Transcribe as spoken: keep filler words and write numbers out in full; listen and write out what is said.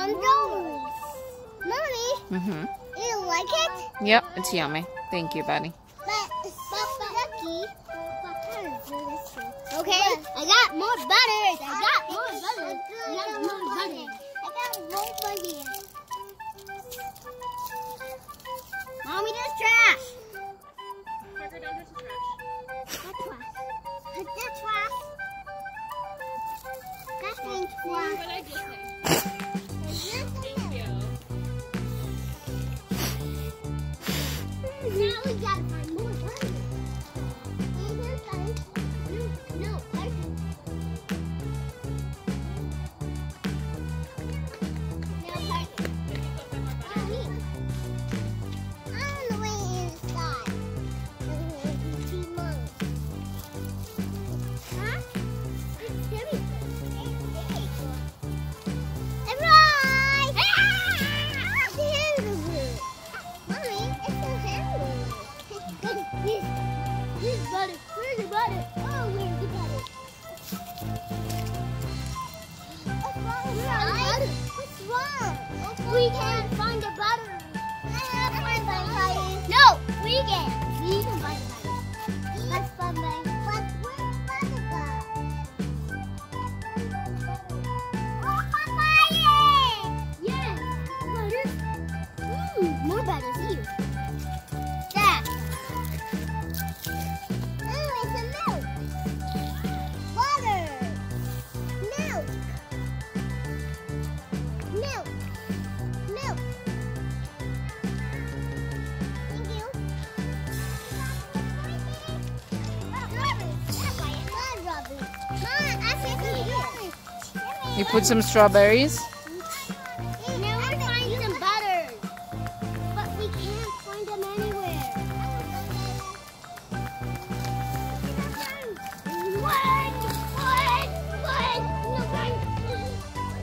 some donuts. Mommy, Mm-hmm. you like it? Yep, it's yummy. Thank you, buddy. But, but, but, Ducky, okay, I got more butters. I got more butters. I got more butters. I got more butters. Mommy, there's trash. Parker, don't touch the trash. That's trash. That's trash. That's trash. What I just say. Thank you. Now we gotta find more butters. No, no, I Now, Parker. Mommy. I'm the way inside. Huh? It's very right! It's a hamburger. Mommy, it's a hamburger. This, this butter. Where's the butter? Oh, where's the butter? What's wrong with butter? What's wrong? We can't find the butter. No, we can. We can find the butter. Let's find the butter. But where's the butter go? Oh, papaya! Yes, butter. Mmm, more butter here. That. Oh, it's a milk. Butter. Milk. Milk. Milk. Thank you. Mom, I said You put some strawberries?